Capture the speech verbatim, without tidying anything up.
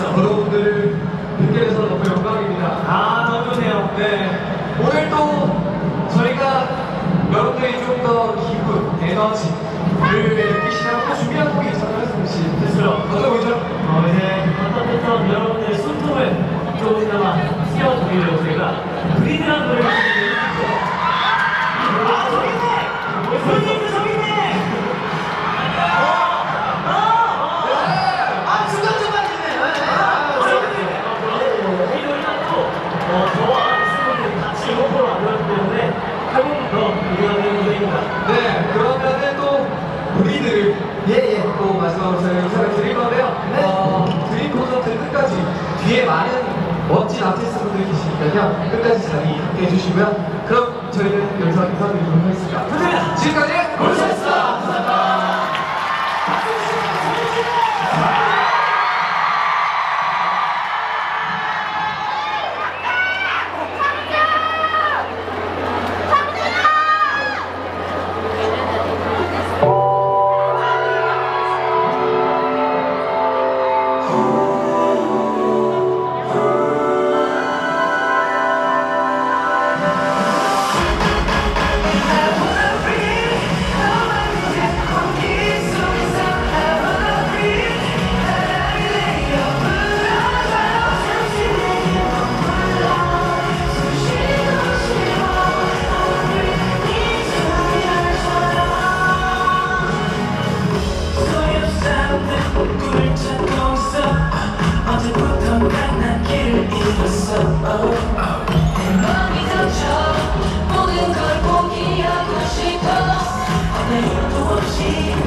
여러분들을 뵙게 돼서 너무 영광입니다. 아, 너무 좋네요. 네, 오늘 또 저희가 여러분들이 좀 더 기분, 에너지를 느끼시라고 또 준비한 곡이 있잖아요, 승우 씨. 됐어요. 어떤 곡이죠? 어, 이제 어떤 여러분들의 숨통을 조금이나마 씌워드리려고 저희가 브리드라는 노래를 준비했는데 아, 저기 있네! 저기 있네, 저기 있네! 아, 중간중간이네. 이 노래가 또 어, 저와 스승분들이 같이 호흡으로 만들었기 때문에 조금 더 우리가 되는 노래입니다. 네, 그러면은 또 브리드를 예, 예, 또 마지막으로 저희가 인사를 드릴 건데요. 네. 어, 드림 콘서트 끝까지 뒤에 많은 멋진 아티스트분들이 계시니까요. 끝까지 자리 함께 해주시고요. 그럼 저희는 여기서 인사드리도록 하겠습니다. 감사합니다. 지금까지 골프였습니다. 감사합니다. 맘이 닫혀 모든 걸 포기하고 싶어 아무 이유도 없이